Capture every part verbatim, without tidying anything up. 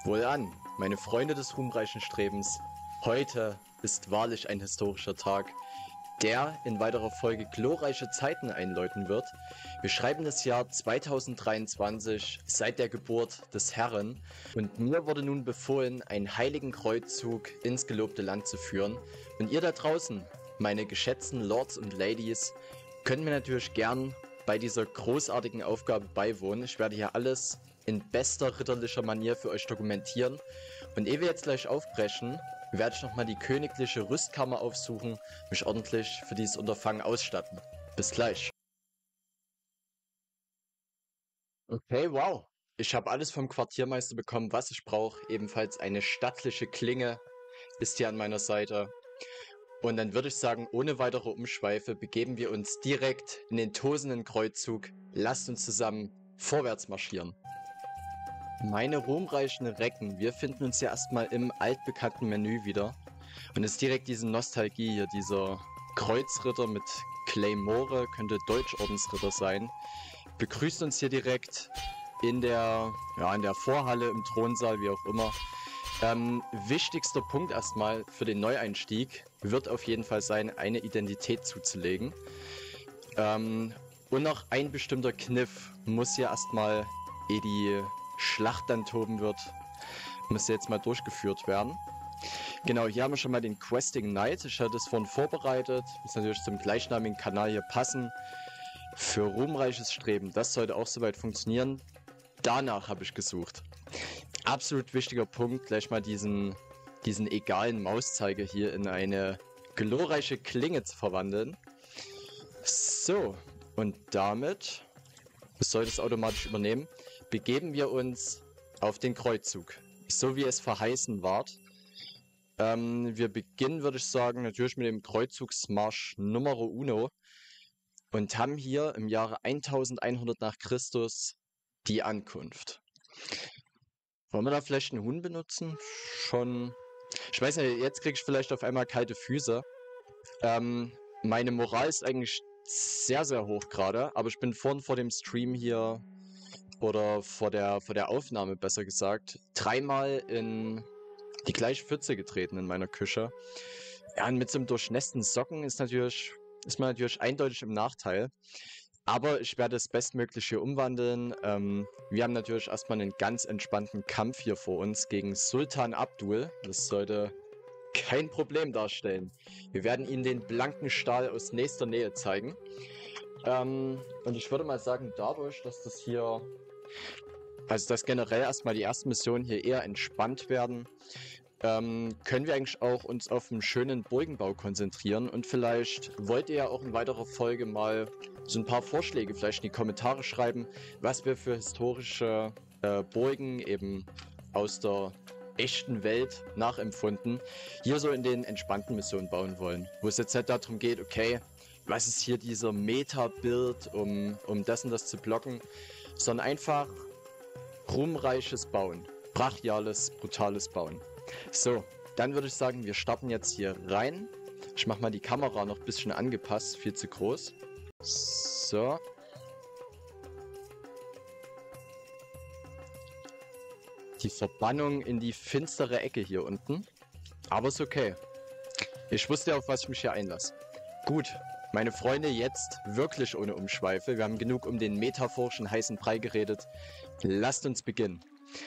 Wohlan, meine Freunde des ruhmreichen Strebens. Heute ist wahrlich ein historischer Tag, der in weiterer Folge glorreiche Zeiten einläuten wird. Wir schreiben das Jahr zweitausenddreiundzwanzig, seit der Geburt des Herrn, und mir wurde nun befohlen, einen heiligen Kreuzzug ins gelobte Land zu führen. Und ihr da draußen, meine geschätzten Lords und Ladies, könnt mir natürlich gern bei dieser großartigen Aufgabe beiwohnen. Ich werde hier alles in bester ritterlicher Manier für euch dokumentieren. Und ehe wir jetzt gleich aufbrechen, werde ich nochmal die königliche Rüstkammer aufsuchen, mich ordentlich für dieses Unterfangen ausstatten. Bis gleich. Okay, wow. Ich habe alles vom Quartiermeister bekommen, was ich brauche. Ebenfalls eine stattliche Klinge ist hier an meiner Seite. Und dann würde ich sagen, ohne weitere Umschweife begeben wir uns direkt in den tosenden Kreuzzug. Lasst uns zusammen vorwärts marschieren. Meine ruhmreichen Recken, wir finden uns ja erstmal im altbekannten Menü wieder. Und es ist direkt diese Nostalgie hier, dieser Kreuzritter mit Claymore, könnte Deutschordensritter sein. Begrüßt uns hier direkt in der, ja, in der Vorhalle, im Thronsaal, wie auch immer. Ähm, wichtigster Punkt erstmal für den Neueinstieg wird auf jeden Fall sein, eine Identität zuzulegen. Ähm, und noch ein bestimmter Kniff muss hier erstmal, ehe die Schlacht dann toben wird, muss jetzt mal durchgeführt werden. Genau, hier haben wir schon mal den Questing Knight. Ich hatte es vorhin vorbereitet. Muss natürlich zum gleichnamigen Kanal hier passen. Für ruhmreiches Streben. Das sollte auch soweit funktionieren. Danach habe ich gesucht. Absolut wichtiger Punkt. Gleich mal diesen, diesen egalen Mauszeiger hier in eine glorreiche Klinge zu verwandeln. So, und damit, das sollte es automatisch übernehmen, begeben wir uns auf den Kreuzzug, so wie es verheißen ward. Ähm, wir beginnen, würde ich sagen, natürlich mit dem Kreuzzugsmarsch Numero Uno und haben hier im Jahre eintausendeinhundert nach Christus die Ankunft. Wollen wir da vielleicht einen Huhn benutzen? Schon. Ich weiß nicht, jetzt kriege ich vielleicht auf einmal kalte Füße. Ähm, meine Moral ist eigentlich sehr, sehr hoch gerade, aber ich bin vorhin vor dem Stream hier oder vor der, vor der Aufnahme besser gesagt, dreimal in die gleiche Pfütze getreten in meiner Küche. Ja, und mit so einem durchnässten Socken ist natürlich, ist man natürlich eindeutig im Nachteil. Aber ich werde es bestmöglich hier umwandeln. Ähm, wir haben natürlich erstmal einen ganz entspannten Kampf hier vor uns gegen Sultan Abdul. Das sollte kein Problem darstellen. Wir werden ihnen den blanken Stahl aus nächster Nähe zeigen. Ähm, und ich würde mal sagen, dadurch, dass das hier, also dass generell erstmal die ersten Missionen hier eher entspannt werden, ähm, können wir eigentlich auch uns auf einen schönen Burgenbau konzentrieren. Und vielleicht wollt ihr ja auch in weiterer Folge mal so ein paar Vorschläge vielleicht in die Kommentare schreiben, was wir für historische äh, Burgen eben aus der echten Welt nachempfunden hier so in den entspannten Missionen bauen wollen. Wo es jetzt nicht darum geht, okay, was ist hier dieser Meta-Bild, um, um das und das zu blocken, sondern einfach ruhmreiches Bauen. Brachiales, brutales Bauen. So, dann würde ich sagen, wir starten jetzt hier rein. Ich mache mal die Kamera noch ein bisschen angepasst, viel zu groß. So. Die Verbannung in die finstere Ecke hier unten. Aber ist okay. Ich wusste, auf was ich mich hier einlasse. Gut, meine Freunde, jetzt wirklich ohne Umschweife. Wir haben genug um den metaphorischen heißen Brei geredet. Lasst uns beginnen.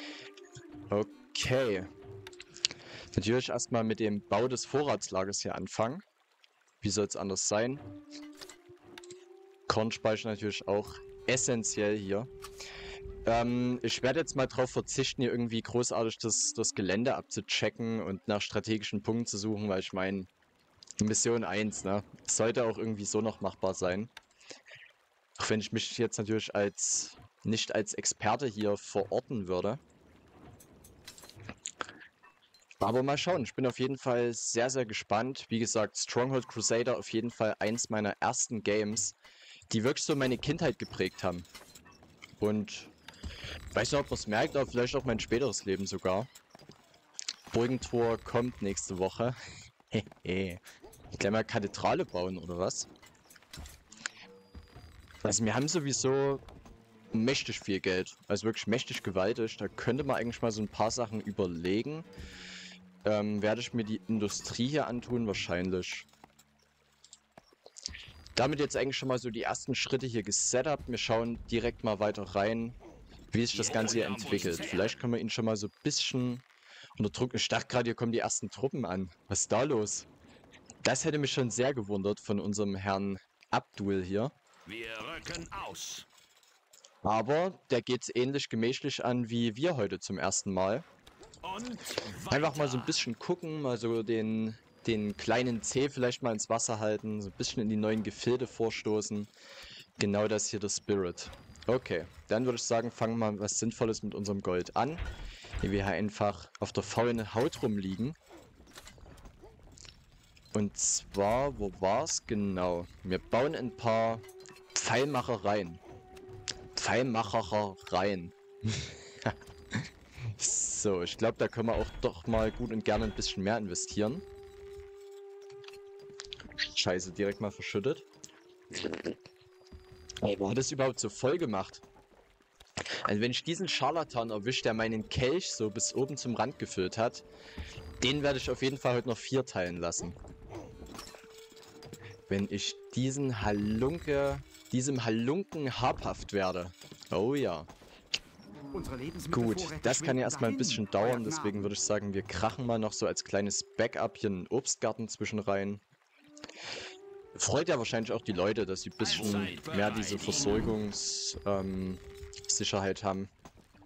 Okay. Natürlich erstmal mit dem Bau des Vorratslagers hier anfangen. Wie soll es anders sein? Kornspeicher natürlich auch essentiell hier. Ähm, ich werde jetzt mal darauf verzichten, hier irgendwie großartig das, das Gelände abzuchecken und nach strategischen Punkten zu suchen, weil ich meine, Mission eins, ne? Sollte auch irgendwie so noch machbar sein. Auch wenn ich mich jetzt natürlich als nicht als Experte hier verorten würde. Aber mal schauen, ich bin auf jeden Fall sehr, sehr gespannt. Wie gesagt, Stronghold Crusader auf jeden Fall eins meiner ersten Games, die wirklich so meine Kindheit geprägt haben. Und ich weiß nicht, ob man es merkt, aber vielleicht auch mein späteres Leben sogar. Burgentor kommt nächste Woche. Hehe. Gleich mal Kathedrale bauen, oder was? Also wir haben sowieso mächtig viel Geld. Also wirklich mächtig gewaltig. Da könnte man eigentlich mal so ein paar Sachen überlegen. Ähm, werde ich mir die Industrie hier antun? Wahrscheinlich. Damit jetzt eigentlich schon mal so die ersten Schritte hier gesetupt. Wir schauen direkt mal weiter rein, wie sich das Ganze hier entwickelt. Vielleicht können wir ihn schon mal so ein bisschen unter Druck. Ich dachte gerade, hier kommen die ersten Truppen an. Was ist da los? Das hätte mich schon sehr gewundert von unserem Herrn Abdul hier. Wir rücken aus. Aber der geht ähnlich gemächlich an wie wir heute zum ersten Mal. Und Einfach mal so ein bisschen gucken, mal so den, den kleinen Zeh vielleicht mal ins Wasser halten, so ein bisschen in die neuen Gefilde vorstoßen. Genau das hier der Spirit. Okay, dann würde ich sagen, fangen wir mal was Sinnvolles mit unserem Gold an. Hier wir hier einfach auf der faulen Haut rumliegen. Und zwar, wo war's genau? Wir bauen ein paar Pfeilmachereien. Pfeilmachereien. So, ich glaube, da können wir auch doch mal gut und gerne ein bisschen mehr investieren. Scheiße, direkt mal verschüttet. Aber hat das überhaupt so voll gemacht? Also wenn ich diesen Scharlatan erwische, der meinen Kelch so bis oben zum Rand gefüllt hat, den werde ich auf jeden Fall heute noch vier teilen lassen. Wenn ich diesen Halunke, diesem Halunken habhaft werde. Oh ja. Gut, das kann ja erstmal ein bisschen dauern, deswegen würde ich sagen, wir krachen mal noch so als kleines Backup hier einen Obstgarten zwischen rein. Freut ja wahrscheinlich auch die Leute, dass sie ein bisschen mehr diese Versorgungssicherheit ähm, haben.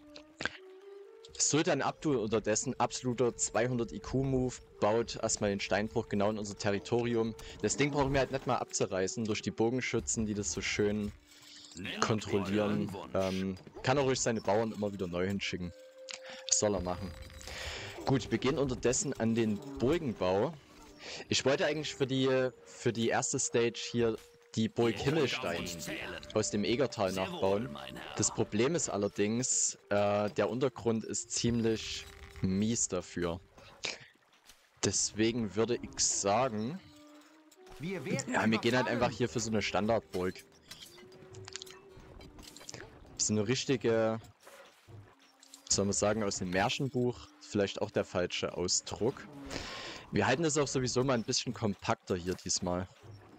Sultan Abdul unterdessen, absoluter zweihundert I Q-Move, baut erstmal den Steinbruch genau in unser Territorium. Das Ding brauchen wir halt nicht mal abzureißen durch die Bogenschützen, die das so schön kontrollieren. Ähm, kann er ruhig seine Bauern immer wieder neu hinschicken. Das soll er machen. Gut, wir gehen unterdessen an den Burgenbau. Ich wollte eigentlich für die, für die erste Stage hier die Burg Himmelstein aus dem Egertal nachbauen. Das Problem ist allerdings, äh, der Untergrund ist ziemlich mies dafür. Deswegen würde ich sagen, ja, wir gehen halt einfach hier für so eine Standardburg. So eine richtige, soll man sagen, aus dem Märchenbuch, vielleicht auch der falsche Ausdruck. Wir halten es auch sowieso mal ein bisschen kompakter hier diesmal.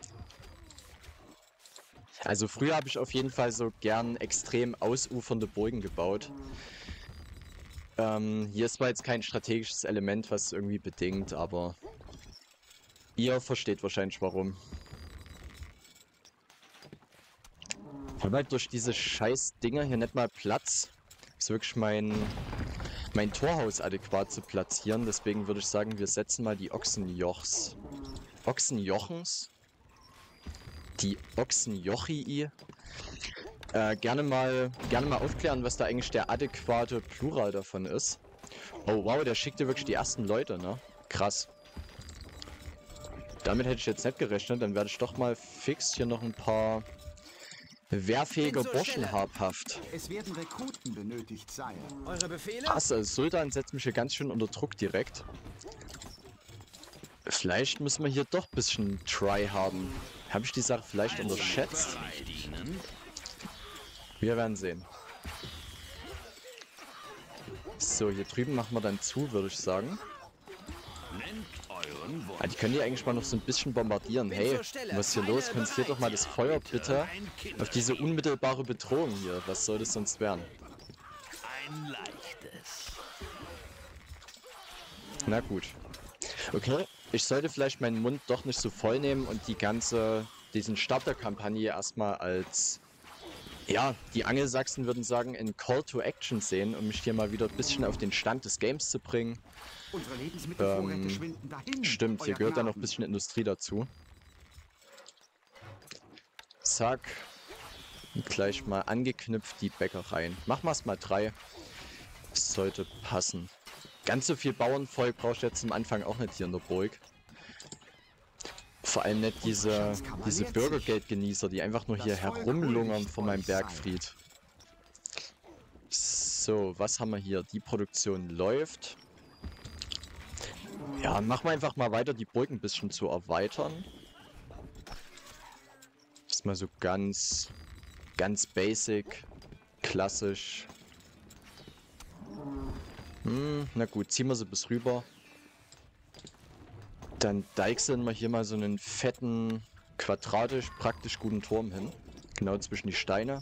Also früher habe ich auf jeden Fall so gern extrem ausufernde Burgen gebaut. Ähm, hier ist zwar jetzt kein strategisches Element, was irgendwie bedingt, aber ihr versteht wahrscheinlich warum. Ich habe halt durch diese scheiß Dinger hier nicht mal Platz. Ist wirklich mein, mein Torhaus adäquat zu platzieren. Deswegen würde ich sagen, wir setzen mal die Ochsenjochs. Ochsenjochens? Die Ochsenjochii. Äh, gerne mal, gerne mal aufklären, was da eigentlich der adäquate Plural davon ist. Oh wow, der schickte wirklich die ersten Leute, ne? Krass. Damit hätte ich jetzt nicht gerechnet. Dann werde ich doch mal fix hier noch ein paar wehrfähiger Burschen habhaft. Es werden Rekruten benötigt sein. Eure Befehle? Krass, also Sultan setzt mich hier ganz schön unter Druck direkt. Vielleicht müssen wir hier doch ein bisschen try haben. Habe ich die Sache vielleicht unterschätzt? Wir werden sehen. So, hier drüben machen wir dann zu, würde ich sagen. Ah, die können die eigentlich mal noch so ein bisschen bombardieren. Hey, was ist hier los? Konzentriert doch mal das Feuer bitte auf diese unmittelbare Bedrohung hier. Was soll das sonst werden? Ein leichtes. Na gut. Okay, ich sollte vielleicht meinen Mund doch nicht so voll nehmen und die ganze, diesen Start der Kampagne erstmal als, ja, die Angelsachsen würden sagen, ein Call to Action sehen, um mich hier mal wieder ein bisschen auf den Stand des Games zu bringen. Unsere Lebensmittelvorräte Ähm, schwinden dahin. Stimmt, hier Euer gehört dann noch ein Gnaden. bisschen Industrie dazu. Zack. Und gleich mal angeknüpft die Bäckereien. Machen wir es mal drei. Das sollte passen. Ganz so viel Bauernvolk brauche ich jetzt am Anfang auch nicht hier in der Burg. Vor allem nicht diese, diese Bürgergeldgenießer, die einfach nur hier herumlungern vor meinem Bergfried. So, was haben wir hier? Die Produktion läuft. Ja, machen wir einfach mal weiter, die Burg ein bisschen zu erweitern. Das ist mal so ganz, ganz basic. klassisch. Hm, na gut, ziehen wir sie bis rüber. Dann deichseln wir hier mal so einen fetten, quadratisch, praktisch guten Turm hin. Genau zwischen die Steine.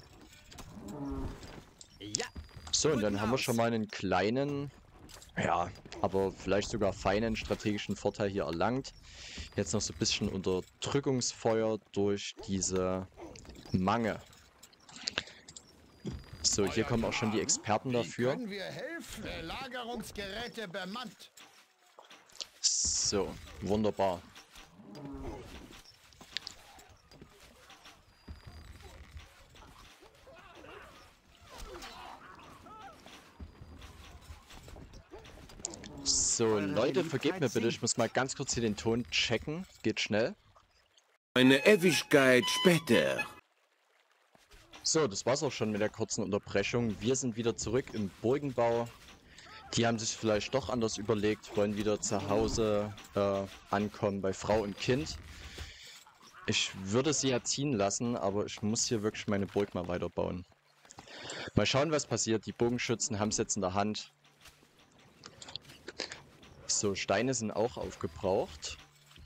Ja. So, und dann haben wir schon mal einen kleinen, ja, aber vielleicht sogar feinen strategischen Vorteil hier erlangt. Jetzt noch so ein bisschen Unterdrückungsfeuer durch diese Mange. So, hier kommen auch schon die Experten dafür. Können wir helfen? Belagerungsgeräte bemannt. So, wunderbar. So, Leute, vergebt mir bitte, ich muss mal ganz kurz hier den Ton checken. Geht schnell. Eine Ewigkeit später. So, das war's auch schon mit der kurzen Unterbrechung. Wir sind wieder zurück im Burgenbau. Die haben sich vielleicht doch anders überlegt, wollen wieder zu Hause äh, ankommen bei Frau und Kind. Ich würde sie ja ziehen lassen, aber ich muss hier wirklich meine Burg mal weiterbauen. Mal schauen, was passiert. Die Bogenschützen haben es jetzt in der Hand. So, Steine sind auch aufgebraucht.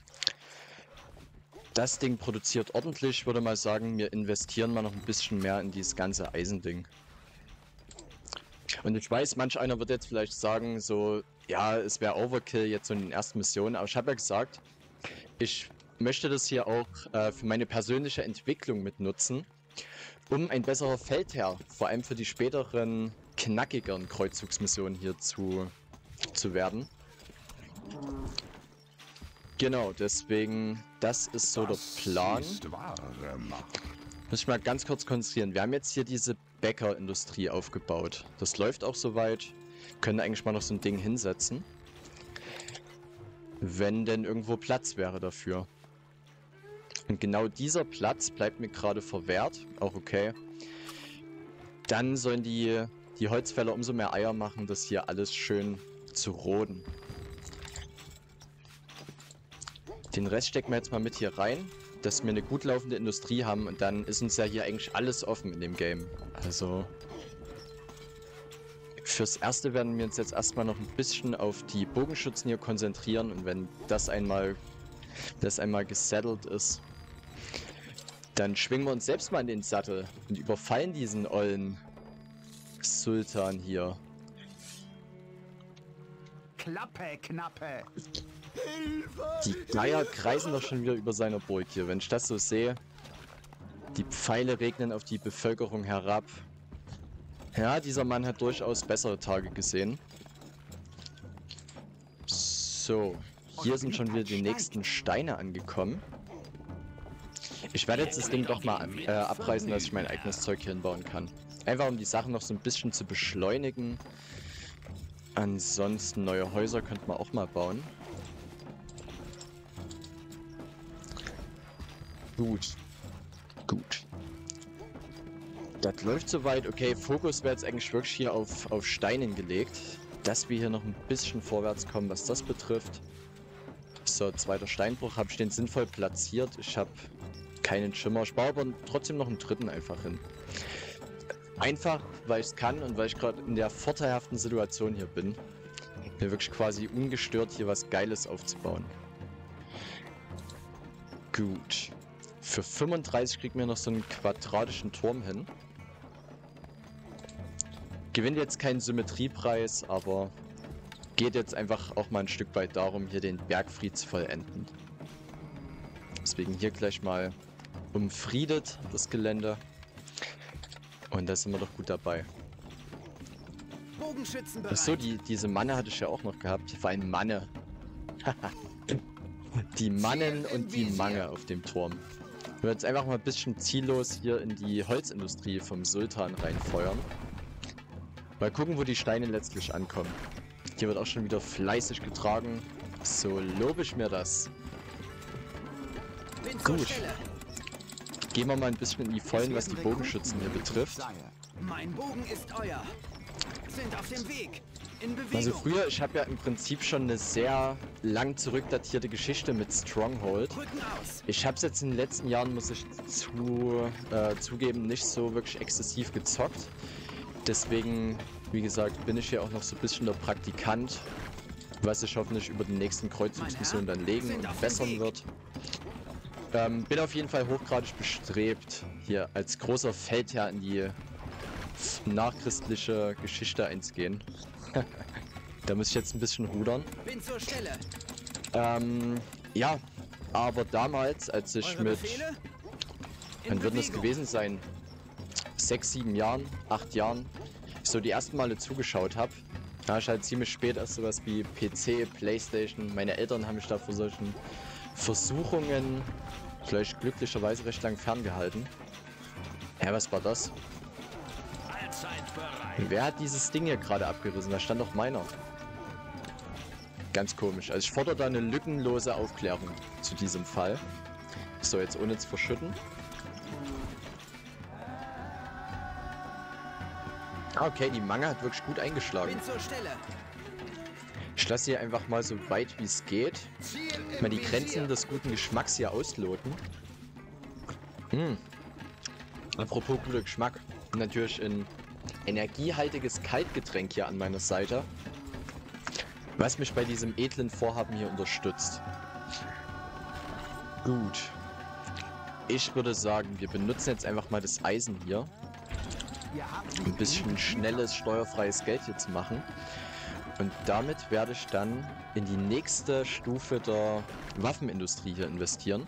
Das Ding produziert ordentlich. Ich würde mal sagen, wir investieren mal noch ein bisschen mehr in dieses ganze Eisending. Und ich weiß, manch einer wird jetzt vielleicht sagen, so, ja, es wäre Overkill jetzt so in den ersten Missionen. Aber ich habe ja gesagt, ich möchte das hier auch äh, für meine persönliche Entwicklung mitnutzen, um ein besserer Feldherr, vor allem für die späteren, knackigeren Kreuzzugsmissionen hier zu, zu werden. Genau, deswegen, das ist so der Plan. Muss ich mal ganz kurz konzentrieren. Wir haben jetzt hier diese Bäckerindustrie aufgebaut. Das läuft auch soweit. Können eigentlich mal noch so ein Ding hinsetzen. Wenn denn irgendwo Platz wäre dafür. Und genau dieser Platz bleibt mir gerade verwehrt. Auch okay. Dann sollen die, die Holzfäller umso mehr Eier machen, das hier alles schön zu roden. Den Rest stecken wir jetzt mal mit hier rein, dass wir eine gut laufende Industrie haben und dann ist uns ja hier eigentlich alles offen in dem Game. Also fürs Erste werden wir uns jetzt erstmal noch ein bisschen auf die Bogenschützen hier konzentrieren und wenn das einmal, das einmal gesettelt ist, dann schwingen wir uns selbst mal in den Sattel und überfallen diesen ollen Sultan hier. Klappe, Knappe. Die Geier kreisen doch schon wieder über seiner Burg hier. Wenn ich das so sehe, die Pfeile regnen auf die Bevölkerung herab. Ja, dieser Mann hat durchaus bessere Tage gesehen. So, hier sind schon wieder die nächsten Steine angekommen. Ich werde jetzt das Ding doch mal äh, abreißen, dass ich mein eigenes Zeug hier hinbauen kann. Einfach um die Sachen noch so ein bisschen zu beschleunigen. Ansonsten neue Häuser könnte man auch mal bauen. Gut. Gut. Das läuft soweit. Okay, Fokus wäre jetzt eigentlich wirklich hier auf, auf Steinen gelegt. Dass wir hier noch ein bisschen vorwärts kommen, was das betrifft. So, zweiter Steinbruch. Habe ich den sinnvoll platziert. Ich habe keinen Schimmer. Ich baue aber trotzdem noch einen dritten einfach hin. Einfach, weil ich es kann und weil ich gerade in der vorteilhaften Situation hier bin. Mir wirklich quasi ungestört hier was Geiles aufzubauen. Gut. Für fünfunddreißig kriegen wir noch so einen quadratischen Turm hin. Gewinnt jetzt keinen Symmetriepreis, aber geht jetzt einfach auch mal ein Stück weit darum, hier den Bergfried zu vollenden. Deswegen hier gleich mal umfriedet das Gelände. Und da sind wir doch gut dabei. Achso, die, diese Manne hatte ich ja auch noch gehabt. Vor allem Manne. Die Mannen und die Mange auf dem Turm. Ich werde jetzt einfach mal ein bisschen ziellos hier in die Holzindustrie vom Sultan reinfeuern. Mal gucken, wo die Steine letztlich ankommen. Hier wird auch schon wieder fleißig getragen. So lobe ich mir das. Gut. Gehen wir mal ein bisschen in die Vollen, was die Bogenschützen hier betrifft. Mein Bogen ist euer. Sind auf dem Weg. In Bewegung. Also früher, ich habe ja im Prinzip schon eine sehr lang zurückdatierte Geschichte mit Stronghold. Ich habe es jetzt in den letzten Jahren, muss ich zu, äh, zugeben, nicht so wirklich exzessiv gezockt. Deswegen, wie gesagt, bin ich hier auch noch so ein bisschen der Praktikant, was sich hoffentlich über die nächsten Kreuzungsmissionen dann legen und bessern wird. Ähm, bin auf jeden Fall hochgradig bestrebt, hier als großer Feldherr in die nachchristliche Geschichte einzugehen. Da muss ich jetzt ein bisschen rudern. Bin zur Stelle. Ähm, ja, aber damals, als ich Eure mit, Befehle? In wann wird das Bewegung. gewesen sein? Sechs, sieben Jahren, acht Jahren, so die ersten Male zugeschaut habe. Da ich halt ziemlich spät erst sowas wie P C, Playstation. Meine Eltern haben mich da vor solchen Versuchungen vielleicht glücklicherweise recht lang ferngehalten. Ja, was war das? Allzeit bereit. Wer hat dieses Ding hier gerade abgerissen? Da stand doch meiner. Ganz komisch. Also ich fordere da eine lückenlose Aufklärung zu diesem Fall. So, jetzt ohne zu verschütten. Ah, okay, die Manga hat wirklich gut eingeschlagen. Bin zur Stelle. Ich lasse hier einfach mal so weit wie es geht. Ziel Mal im die Grenzen Visier. des guten Geschmacks hier ausloten. Hm. Apropos guter Geschmack. Natürlich ein energiehaltiges Kaltgetränk hier an meiner Seite. Was mich bei diesem edlen Vorhaben hier unterstützt. Gut. Ich würde sagen, wir benutzen jetzt einfach mal das Eisen hier. Ihr habt Ein bisschen schnelles, steuerfreies Geld hier zu machen. Und damit werde ich dann in die nächste Stufe der Waffenindustrie hier investieren.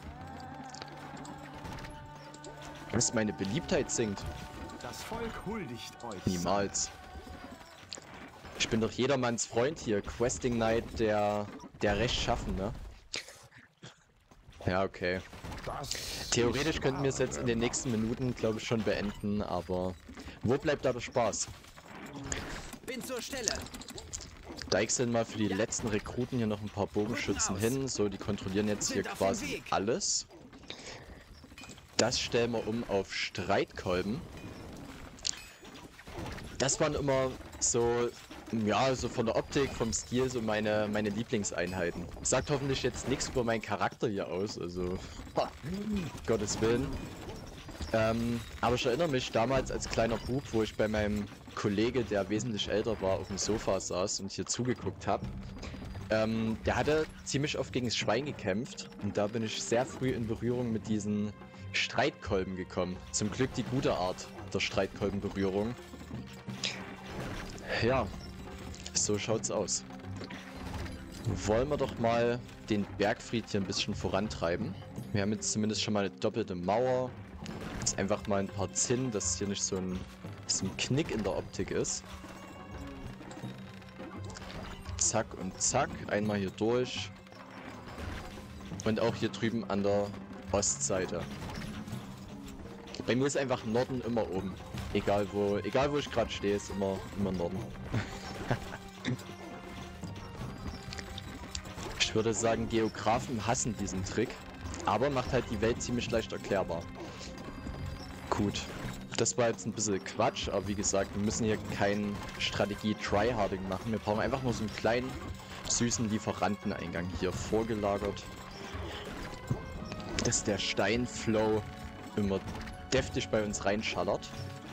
Bis meine Beliebtheit sinkt. Das Volk huldigt euch. Niemals. Ich bin doch jedermanns Freund hier. Questing Knight, der, der Rechtschaffene. Ja, okay. Theoretisch könnten wir es jetzt in den nächsten Minuten, glaube ich, schon beenden, aber wo bleibt da der Spaß? Bin zur Stelle. Deichseln mal für die letzten Rekruten hier noch ein paar Bogenschützen hin. So, die kontrollieren jetzt hier Sind auf dem quasi Weg. alles. Das stellen wir um auf Streitkolben. Das waren immer so, ja, so von der Optik, vom Stil so meine, meine Lieblingseinheiten. Sagt hoffentlich jetzt nichts über meinen Charakter hier aus, also ha, Gottes Willen. Ähm, aber ich erinnere mich damals als kleiner Bub, wo ich bei meinem Kollege, der wesentlich älter war, auf dem Sofa saß und hier zugeguckt habe. Ähm, der hatte ziemlich oft gegen das Schwein gekämpft und da bin ich sehr früh in Berührung mit diesen Streitkolben gekommen. Zum Glück die gute Art der Streitkolbenberührung. Ja, so schaut's aus. Wollen wir doch mal den Bergfried hier ein bisschen vorantreiben. Wir haben jetzt zumindest schon mal eine doppelte Mauer. Jetzt einfach mal ein paar Zinnen, dass hier nicht so ein, so ein Knick in der Optik ist. Zack und zack, einmal hier durch. Und auch hier drüben an der Ostseite. Bei mir ist einfach Norden immer oben. Egal wo, egal wo ich gerade stehe, ist immer, immer Norden. Ich würde sagen, Geografen hassen diesen Trick, aber macht halt die Welt ziemlich leicht erklärbar. Gut, das war jetzt ein bisschen Quatsch, aber wie gesagt, wir müssen hier kein Strategie-Tryharding machen. Wir brauchen einfach nur so einen kleinen, süßen Lieferanteneingang hier vorgelagert, dass der Steinflow immer deftig bei uns reinschallert.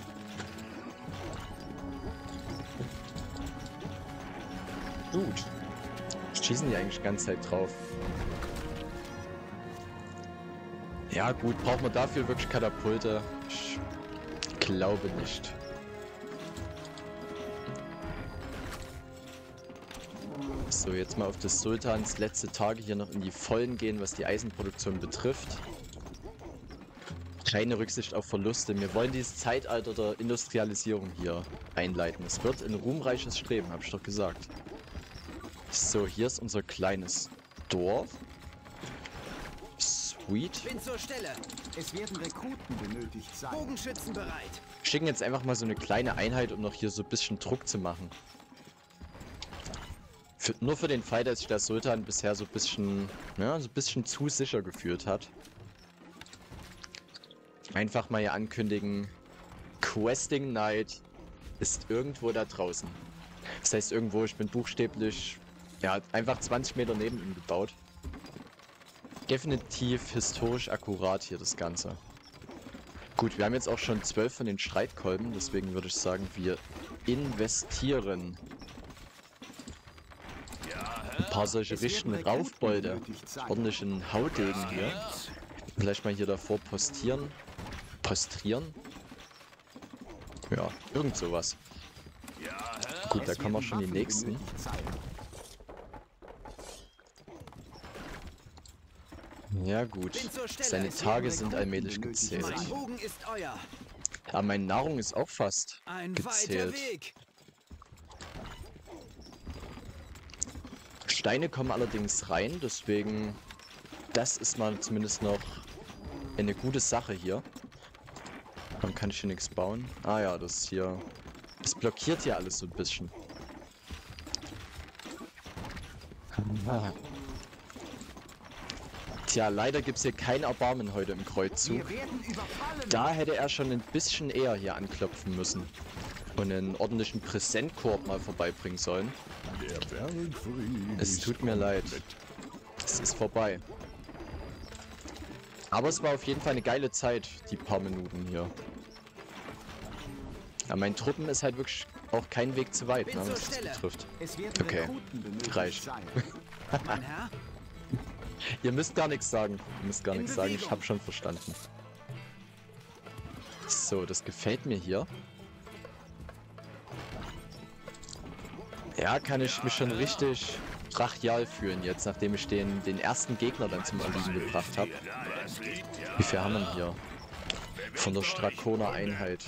Gut. Schießen die eigentlich die ganze Zeit drauf? Ja gut, brauchen wir dafür wirklich Katapulte? Ich glaube nicht. So, jetzt mal auf des Sultans letzte Tage hier noch in die Vollen gehen, was die Eisenproduktion betrifft. Keine Rücksicht auf Verluste. Wir wollen dieses Zeitalter der Industrialisierung hier einleiten. Es wird ein ruhmreiches Streben, habe ich doch gesagt. So, hier ist unser kleines Dorf. Sweet. Bin zur Stelle. Es werden Rekruten benötigt sein. Bogenschützen bereit. Schicken jetzt einfach mal so eine kleine Einheit, um noch hier so ein bisschen Druck zu machen. Für, nur für den Fall, dass sich der Sultan bisher so ein bisschen, ja, so ein bisschen zu sicher gefühlt hat. Einfach mal hier ankündigen, Questing Knight ist irgendwo da draußen. Das heißt irgendwo, ich bin buchstäblich, ja, einfach zwanzig Meter neben ihm gebaut. Definitiv historisch akkurat hier das Ganze. Gut, wir haben jetzt auch schon zwölf von den Streitkolben, deswegen würde ich sagen, wir investieren. Ein paar solche richtigen Raufbolde. Ordentlichen Haudegen hier. Vielleicht mal hier davor postieren. Postrieren? Ja, irgend sowas. Gut, da kommen auch schon die nächsten. Ja gut, seine Tage sind allmählich gezählt. Mein Bogen ist euer. Aber meine Nahrung ist auch fast Ein weiter gezählt. Weg. Steine kommen allerdings rein, deswegen das ist mal zumindest noch eine gute Sache hier. Dann kann ich hier nichts bauen. Ah ja, das hier, das blockiert hier alles so ein bisschen. Ah. Tja, leider gibt es hier kein Erbarmen heute im Kreuzzug. Da hätte er schon ein bisschen eher hier anklopfen müssen. Und einen ordentlichen Präsentkorb mal vorbeibringen sollen. Es tut mir leid. Es ist vorbei. Aber es war auf jeden Fall eine geile Zeit, die paar Minuten hier. Ja, mein Truppen ist halt wirklich auch kein Weg zu weit, ne, was das betrifft. Okay, reicht. Mein Herr? Ihr müsst gar nichts sagen. Ihr müsst gar nichts sagen, ich habe schon verstanden. So, das gefällt mir hier. Ja, kann ich mich schon richtig brachial fühlen jetzt, nachdem ich den, den ersten Gegner dann zum Erliegen gebracht habe. Wie viel haben wir hier? Von der Strakoner Einheit.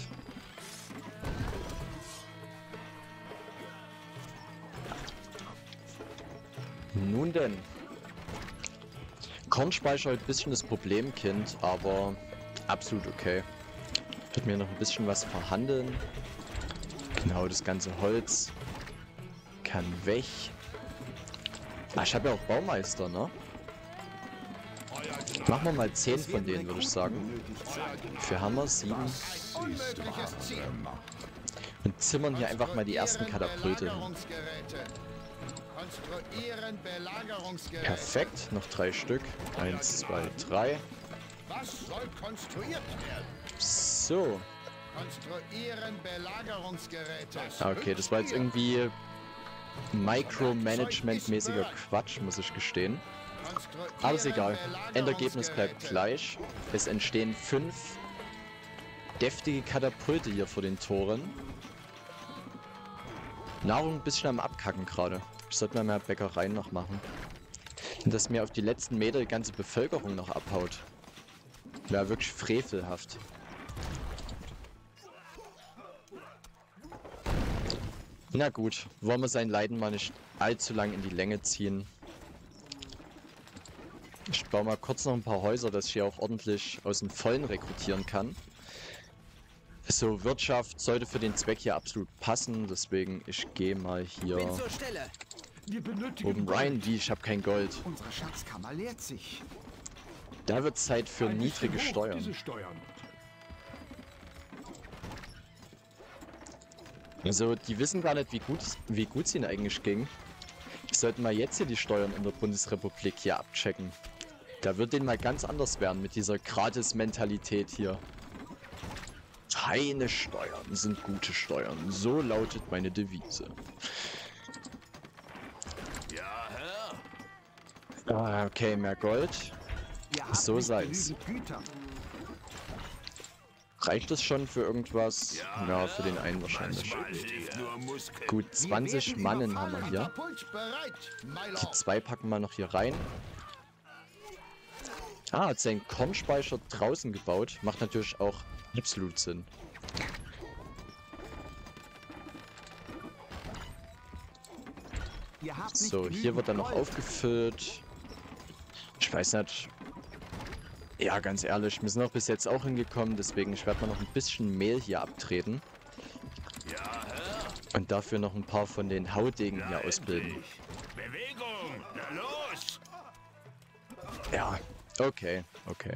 Nun denn. Kornspeicher halt ein bisschen das Problemkind, aber absolut okay. Ich werde mir noch ein bisschen was verhandeln. Genau, das ganze Holz kann weg. Ah, ich habe ja auch Baumeister, ne? Machen wir mal zehn von denen, würde ich sagen. Für Hammer sieben. Und zimmern hier einfach mal die ersten Katapulte hin. Perfekt, noch drei Stück. Eins, zwei, drei. Was soll konstruiert werden? So. Konstruieren Belagerungsgeräte. Okay, das war jetzt irgendwie Micromanagement-mäßiger Quatsch, muss ich gestehen. Aber ist egal. Endergebnis bleibt gleich. Es entstehen fünf deftige Katapulte hier vor den Toren. Nahrung ein bisschen am Abkacken gerade. Ich sollte mal mehr Bäckereien noch machen. Und dass mir auf die letzten Meter die ganze Bevölkerung noch abhaut. Wäre wirklich frevelhaft. Na gut, wollen wir sein Leiden mal nicht allzu lang in die Länge ziehen. Ich baue mal kurz noch ein paar Häuser, dass ich hier auch ordentlich aus dem Vollen rekrutieren kann. So, Wirtschaft sollte für den Zweck hier absolut passen, deswegen ich gehe mal hier Bin zur Stelle. Wir benötigen oben rein. Wie, ich habe kein Gold. Unsere Schatzkammer leert sich. Da wird Zeit für niedrige Steuern. Steuern. Also, die wissen gar nicht, wie gut, wie gut es ihnen eigentlich ging. Wir sollten mal jetzt hier die Steuern in der Bundesrepublik hier abchecken. Da wird denen mal ganz anders werden mit dieser Gratis-Mentalität hier. Keine Steuern sind gute Steuern. So lautet meine Devise. Ja, Herr. Ah, okay, mehr Gold. So sei's. Reicht das schon für irgendwas? Ja, für den einen wahrscheinlich. Gut, zwanzig Mannen haben wir hier. Die zwei packen wir noch hier rein. Ah, hat seinen Kornspeicher draußen gebaut. Macht natürlich auch absolut Sinn. So, hier wird dann noch aufgefüllt. Ich weiß nicht. Ja, ganz ehrlich, wir sind auch bis jetzt auch hingekommen, deswegen ich werde mal noch ein bisschen Mehl hier abtreten. Und dafür noch ein paar von den Haudegen hier ausbilden. Bewegung! Na los! Ja, okay, okay.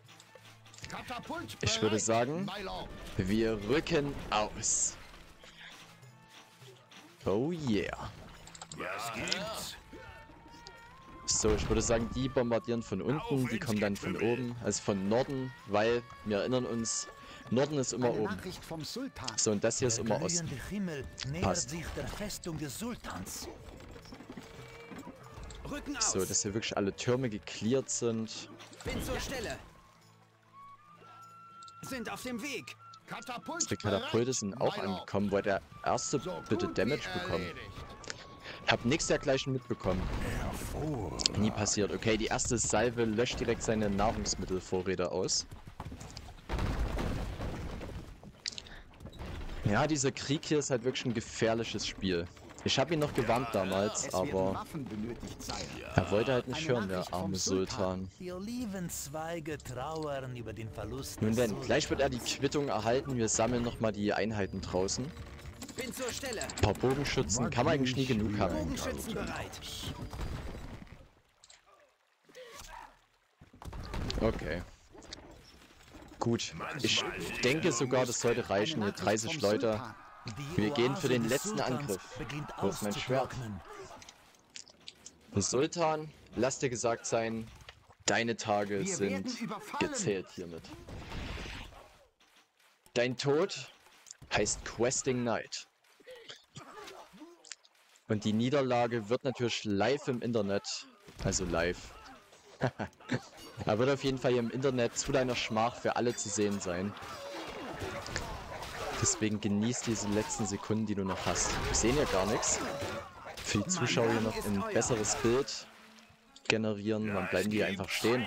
Ich würde sagen, wir rücken aus. Oh yeah. Was gibt's? So, ich würde sagen, die bombardieren von unten, die kommen dann von oben, also von Norden, weil wir erinnern uns, Norden ist immer Eine oben. Nachricht vom Sultan. So, und das hier ist Der immer Osten. glühende Himmel nähert Passt. sich der Festung des Sultans. Rücken aus. So, dass hier wirklich alle Türme gecleart sind. Bin zur Stelle. Sind auf dem Weg. Katapult Die Katapulte bereit, sind auch my lord. angekommen. Wollte der erste So bitte gut Damage wie bekommen? erledigt. Hab nichts dergleichen mitbekommen. Nie passiert. Okay, die erste Salve löscht direkt seine Nahrungsmittelvorräte aus. Ja, dieser Krieg hier ist halt wirklich ein gefährliches Spiel. Ich habe ihn noch gewarnt damals, Es werden aber Waffen benötigt sein. er wollte halt nicht Eine hören, der Nachricht vom arme Sultan. Die Olivenzweige trauern über den Verlust Nun des denn, gleich wird er die Sultans. Quittung erhalten. Wir sammeln nochmal die Einheiten draußen. Bin zur Stelle. Ein paar Bogenschützen kann man eigentlich nie genug haben. Bogenschützen bereit. Okay. Gut, ich denke sogar, das sollte reichen. Hier Eine Nachricht dreißig vom Leute. Sultan. Die Wir gehen für Oase den des letzten Sultans Angriff. beginnt Wo ist mein Schwert? auszutrocknen. Sultan, lass dir gesagt sein, deine Tage Wir werden sind überfallen. gezählt hiermit. Dein Tod heißt Questing Night. Und die Niederlage wird natürlich live im Internet, also live. Er wird auf jeden Fall hier im Internet zu deiner Schmach für alle zu sehen sein. Deswegen genieß diese letzten Sekunden, die du noch hast. Wir sehen ja gar nichts. Für die Zuschauer hier noch ein besseres Bild generieren, dann bleiben die hier einfach stehen.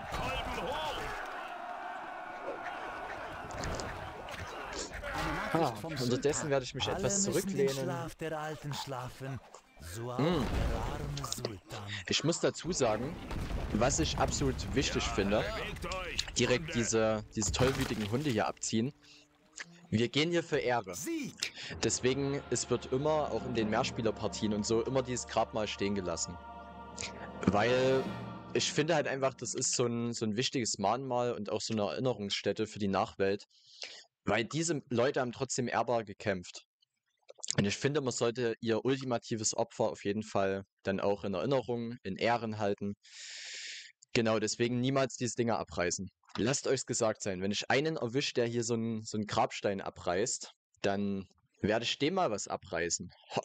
Eine Ah, Nachricht vom unterdessen Sultan. werde ich mich Alle etwas müssen den zurücklehnen. Schlaf der Alten schlafen, so auch Mm. der arme Sultan. Ich muss dazu sagen, was ich absolut wichtig finde, Bewegt euch. direkt diese, diese tollwütigen Hunde hier abziehen. Wir gehen hier für Ehre. Sieg. Deswegen, es wird immer, auch in den Mehrspielerpartien und so, immer dieses Grabmal stehen gelassen. Weil ich finde halt einfach, das ist so ein, so ein wichtiges Mahnmal und auch so eine Erinnerungsstätte für die Nachwelt. Weil diese Leute haben trotzdem ehrbar gekämpft. Und ich finde, man sollte ihr ultimatives Opfer auf jeden Fall dann auch in Erinnerung, in Ehren halten. Genau, deswegen niemals diese Dinger abreißen. Lasst euch's gesagt sein, wenn ich einen erwische, der hier so einen, so einen Grabstein abreißt, dann werde ich dem mal was abreißen. Ho.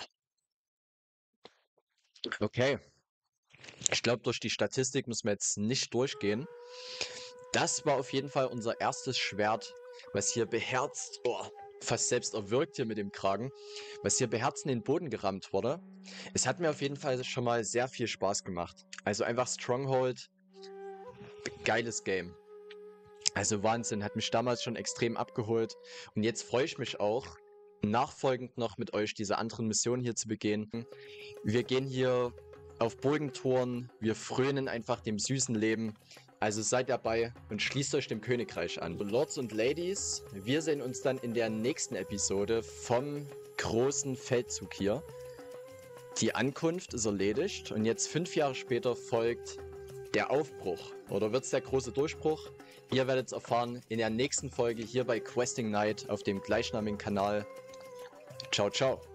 Okay. Ich glaube, durch die Statistik müssen wir jetzt nicht durchgehen. Das war auf jeden Fall unser erstes Schwert, was hier beherzt, oh, fast selbst erwürgt hier mit dem Kragen, was hier beherzt in den Boden gerammt wurde. Es hat mir auf jeden Fall schon mal sehr viel Spaß gemacht. Also einfach Stronghold, geiles Game. Also Wahnsinn, hat mich damals schon extrem abgeholt. Und jetzt freue ich mich auch, nachfolgend noch mit euch diese anderen Missionen hier zu begehen. Wir gehen hier auf Burgentouren, wir frönen einfach dem süßen Leben. Also seid dabei und schließt euch dem Königreich an. Lords und Ladies, wir sehen uns dann in der nächsten Episode vom großen Feldzug hier. Die Ankunft ist erledigt und jetzt fünf Jahre später folgt der Aufbruch. Oder wird es der große Durchbruch? Ihr werdet es erfahren in der nächsten Folge hier bei Questing Night auf dem gleichnamigen Kanal. Ciao, ciao.